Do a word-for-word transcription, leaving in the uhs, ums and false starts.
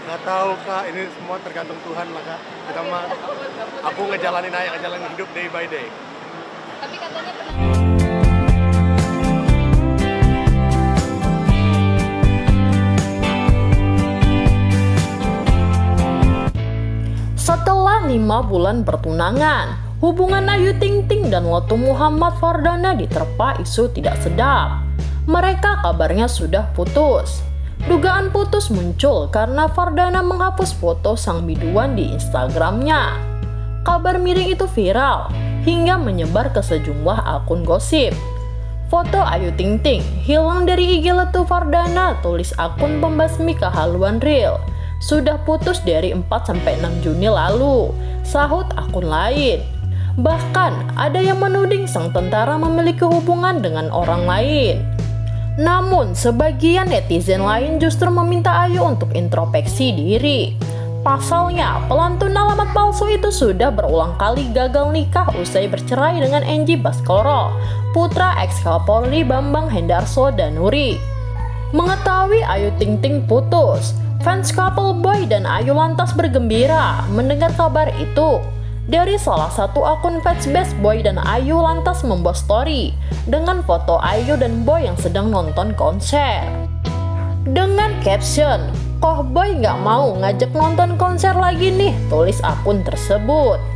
Nggak tahu kak, ini semua tergantung Tuhan lah kak. Kita mah, aku ngejalanin aja, ngejalanin hidup day by day. Tapi katanya pernah. Setelah lima bulan bertunangan, hubungan Ayu Ting Ting dan Lotu Muhammad Fardana diterpa isu tidak sedap. Mereka kabarnya sudah putus. Dugaan putus muncul karena Fardana menghapus foto sang biduan di Instagramnya. Kabar miring itu viral hingga menyebar ke sejumlah akun gosip. Foto Ayu Ting Ting hilang dari I G Lotu Fardana, tulis akun pembasmi kehaluan real. Sudah putus dari empat sampai enam Juni lalu, sahut akun lain. Bahkan ada yang menuding sang tentara memiliki hubungan dengan orang lain. Namun sebagian netizen lain justru meminta Ayu untuk introspeksi diri. Pasalnya, pelantun alamat palsu itu sudah berulang kali gagal nikah usai bercerai dengan Enji Baskoro, putra ex-Kapolri Bambang Hendarso Danuri. Mengetahui Ayu Ting Ting putus, fans couple Boy dan Ayu lantas bergembira mendengar kabar itu. Dari salah satu akun fansbase Boy dan Ayu lantas membuat story dengan foto Ayu dan Boy yang sedang nonton konser. Dengan caption, "Kok Boy nggak mau ngajak nonton konser lagi nih?" tulis akun tersebut.